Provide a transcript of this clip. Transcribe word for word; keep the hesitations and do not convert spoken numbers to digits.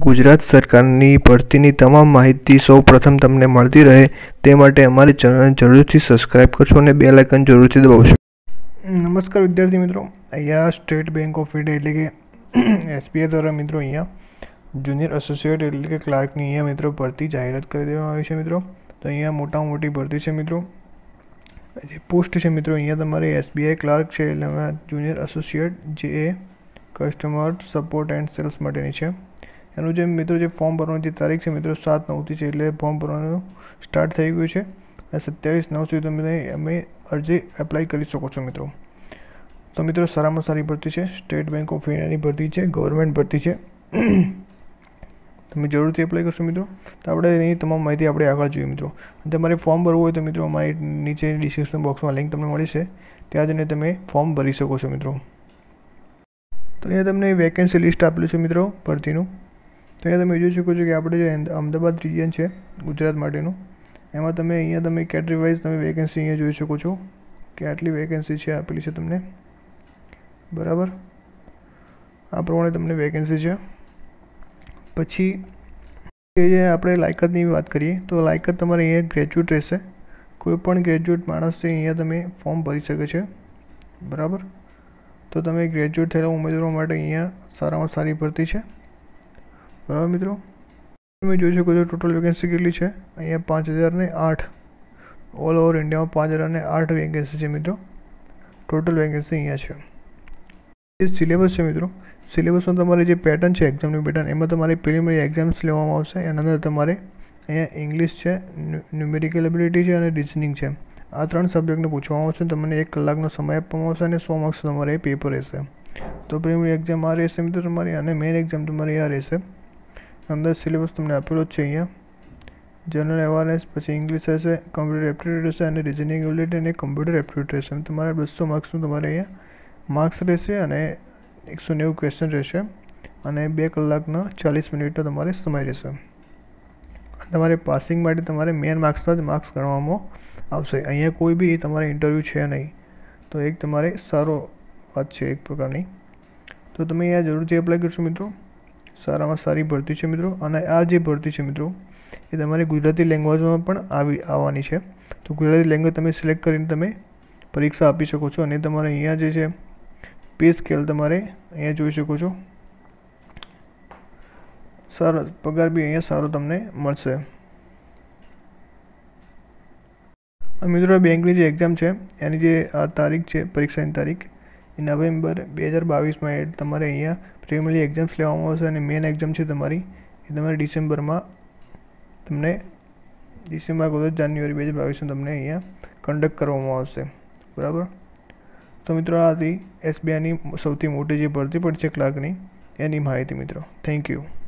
गुजरात सरकारनी भरतीनी तमाम माहिती सौ प्रथम तमने मळती रहे ते माटे अमारी चेनल जरूरथी सब्सक्राइब करशो अने बेल आइकन जरूरथी दबावशो। नमस्कार विद्यार्थी मित्रों, अहींया स्टेट बैंक ऑफ इंडिया एटले के एसबीआई द्वारा मित्रों अहींया जूनियर एसोसिएट एटले के क्लार्कनी अहींया मित्रों भरती जाहेरात करी देवामां आवी छे। मित्रों तो अहींया मोटामां मोटी भरती छे। मित्रों जे पोस्ट छे मित्रों अहींया तमारे एसबीआई क्लार्क छे एटले जूनियर एसोसिएट जे ए कस्टमर सपोर्ट एंड सेल्स माटेनी छे। एनु जे मित्रों जे फॉर्म भरवानी जे तारीख छे मित्रों सात नौ थी छे एटले फॉर्म भरवानुं स्टार्ट थई गयुं छे अने सत्यावीस नौ सुधी तमे अमे अरजी एप्लाय करी शको छो। मित्रों तो मित्रों सारामां सारी भरती छे, स्टेट बैंक ऑफ इंडियानी भरती छे, गवर्नमेंट भरती छे, तमे जरूरथी एप्लाय करशो। मित्रों तो आपणे एनी तमाम माहिती आपणे आगळ जोईए। मित्रों तमारे फॉर्म भरवुं होय तो मित्रों अमारी नीचे डिस्क्रिप्शन बॉक्स में लिंक तमने मळी छे, त्यां जईने तमे फॉर्म भरी शको छो। मित्रों तो अहींया तमने वेकेन्सी लिस्ट आपेलुं छे मित्रों भरतीनुं। तो अहींया तमे जोई शको छो कि आपणे जे अमदावाद रिजन छे गुजरात माटेनुं एमां तमे अहींया तमे कैटेगरी वाइज तमे वेकेन्सी अहींया जोई शको छो कि आटली वेकेन्सी छे आपेली छे तमने बराबर। आ प्रमाणे तमने वेकेन्सी छे। पछी जे आपणे लायकातनी वात करीए तो लायकात तमारे अहींया ग्रेज्युएट रहेशे। कोईपण ग्रेज्युएट माणस छे अहींया तमे फॉर्म भरी शके छे बराबर। तो तमे ग्रेज्युएट थयेला उमेदवारो माटे अहींया सारामां सारी भरती छे बराबर। मित्रों तमे जोई शको छो टोटल वेकेन्सी केटली छे अहींया पांच हज़ार ने आठ ऑल ओवर इंडिया में पांच हज़ार ने आठ वेकेन्सी है। मित्रों टोटल वेकेन्सी अहींया छे। जे सिलेबस है मित्रों सिलेबस में तमारी जे पेटर्न है एक्जामनी पेटर्न एमां तमारे प्रिलिमिनरी एक्जाम्स लेवामां आवशे। एना अंदर तमारे अहींया इंग्लिश है, न्यूमेरिकल एबिलिटी है और रीजनिंग है। आ त्रण सब्जेक्टने पूछवामां आवशे। तमने एक कलाकनो समय आपवामां आवशे अने सौ मार्क्स तमारे पेपर रहेशे। तो प्रिलिमिनरी एक्जाम आ रहेशे मित्रों तमारी अने मेन एक्जाम तमारी आ रहेशे। अंदर सिलेबस तमने आपेलो ज छे अहींया जनरल अवेरनेस, पछी इंग्लिश रहेशे, कम्प्यूटर एप्टिट्यूड रहेशे अने रीजनिंग एबिलिटी अने कम्प्यूटर एप्टिट्यूड रहेशे। तमारे बसो मार्क्सनुं तमारे अहींया मार्क्स रहेशे अने एक सौ नेवु क्वेश्चन रहेशे अने बे कलाकना चालीस मिनिटनो तमारे समय रहेशे। तमारे पासिंग माटे तमारे मेन मार्क्सना ज मार्क्स गणवामां आवशे। अहींया कोई बी तमारे इंटरव्यू छे नहीं। तो एक तमारे सारो वात छे एक प्रकारनी। तो तमे अहींया जरूरथी एप्लाय करशो। मित्रों सारामां सारी भरती छे मित्रों अने आ जे भरती छे मित्रों ए तमारे गुजराती लेंग्वेज में पण आवी आववानी छे। तो गुजराती लेंग्वेज तमे सिलेक्ट करीने तमे परीक्षा आपी शको छो अने तमारे अहींया जे छे पे स्केल तमारे अहींया जोई शको छो। सारो पगार बी अहींया सारो तमने मळशे। मित्रों बैंकनी जे एक्जाम छे एनी जे आ तारीख छे परीक्षानी तारीख ए नवेम्बर बे हज़ार बावीस में तमारे अहींया प्रिलिमिनरी एक्जाम्स लेवामां आवशे अने मेन एक्जाम छे तमारी ए तमारे डिसेम्बर में तमने डिसेम्बर को जान्युआरी बे हज़ार बावीस में तमने अहींया कंडक्ट करवामां आवशे बराबर। तो मित्रों आ थी एसबीआई नी सौथी मोटी जे भरती पड़ी छे क्लार्कनी एनी माहिती। मित्रों थैंक यू।